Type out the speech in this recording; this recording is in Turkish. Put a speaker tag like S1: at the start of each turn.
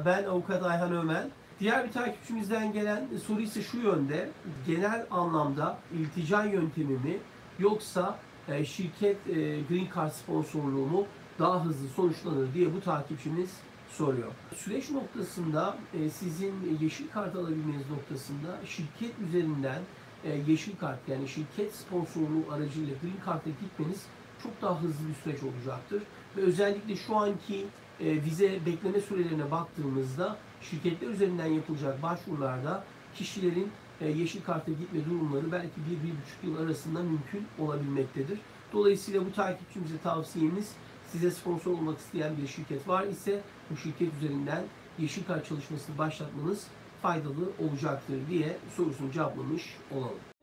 S1: Ben avukat Ayhan Ömen. Diğer bir takipçimizden gelen soru ise şu yönde. Genel anlamda iltica yöntemi mi yoksa şirket Green Card sponsorluğu mu daha hızlı sonuçlanır diye bu takipçimiz soruyor. Süreç noktasında sizin yeşil kart alabilmeniz noktasında şirket üzerinden yeşil kart yani şirket sponsorluğu aracıyla Green Card'a gitmeniz çok daha hızlı bir süreç olacaktır. Ve özellikle şu anki vize bekleme sürelerine baktığımızda şirketler üzerinden yapılacak başvurularda kişilerin yeşil karta gitme durumları belki 1-1,5 yıl arasında mümkün olabilmektedir. Dolayısıyla bu takipçimize tavsiyemiz size sponsor olmak isteyen bir şirket var ise bu şirket üzerinden yeşil kart çalışmasını başlatmanız faydalı olacaktır diye sorusunu cevaplamış olalım.